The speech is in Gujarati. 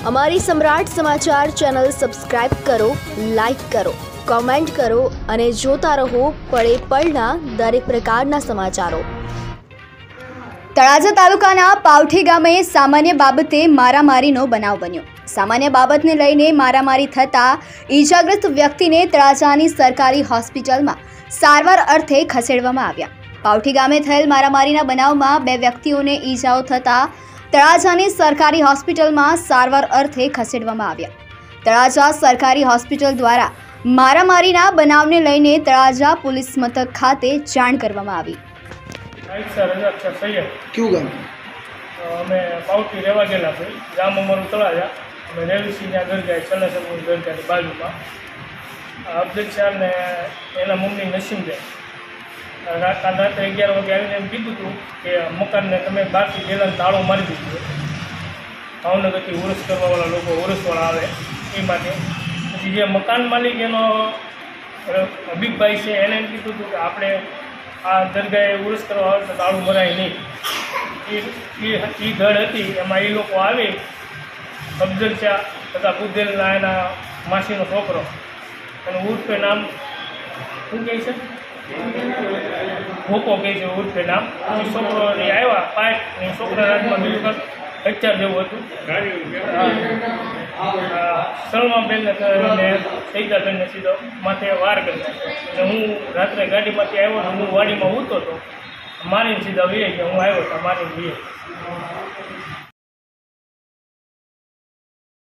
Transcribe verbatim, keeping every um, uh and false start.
અમારી સમ્રાટ સમાચાર ચેનલ સબસ્ક્રાઇબ કરો, લાઇક કરો, કોમેન્ટ કરો અને જોતા રહો પળે પળના દરેક પ્રકારના સમાચારો। તળાજા તાલુકાના પાવઠી ગામે સામાન્ય બાબતે મારામારીનો બનાવ બન્યો। સામાન્ય બાબતને લઈને મારામારી થતા ઈજાગ્રસ્ત વ્યક્તિને તળાજાની સરકારી હોસ્પિટલમાં સારવાર અર્થે ખસેડવામાં આવ્યા। પાવઠી ગામે થયેલ મારામારીના બનાવમાં બે વ્યક્તિઓને ઈજાઓ થતા તળાજાની સરકારી હોસ્પિટલમાં સારવાર અર્થે ખસેડવામાં આવ્યા। તળાજા સરકારી હોસ્પિટલ દ્વારા મારામારીના બનાવને લઈને તળાજા પોલીસ મથક ખાતે જાણ કરવામાં આવી। क्यों गाम અમે પાવઠી રહેવા ગયેલા છે। ગામ અમારું તળાજા। અમે રેલસિંહ ત્યાં ઘર ગયા ચલાસરની ઘર ગયા બાજુમાં અબ્દુલ શાહ ને એના મમ્મી નસીમબેન રાત રાત્રે અગિયાર વાગે આવીને એમ કીધું હતું કે મકાનને તમે બહારથી પહેલાં તાળો મારી દીધો। ભાવનગરથી ઉરસ કરવાવાળા લોકો ઉરસવાળા આવે એ માટે પછી જે મકાન માલિક એનો હબીબભાઈ છે એને એમ કીધું હતું કે આપણે આ દરગાહે ઉરસ કરવા આવે તો તાળું મરાય નહીં। એ એ ઘડ હતી એમાં એ લોકો આવી અફઝલ શાહ તથા બુદ્ધેલના એના માસીનો છોકરો અને ઉર્ફે નામ શું કહે છે ભોકો કહે છે ઉર્ફે નામ એ છોકરો એ આવ્યા પાઇપ એ છોકરા રાજમાં બીજું કંઈક હચ્ચાર જેવું હતું। સલમાબેનને અને સૈદાબેનને સીધો માથે વાર કર્યા અને હું રાત્રે ગાડીમાંથી આવ્યો ને હું વાડીમાં ઉતરતો હતો મારીને સીધા વીએ ગયા। હું આવ્યો હતો મારીને વીએ।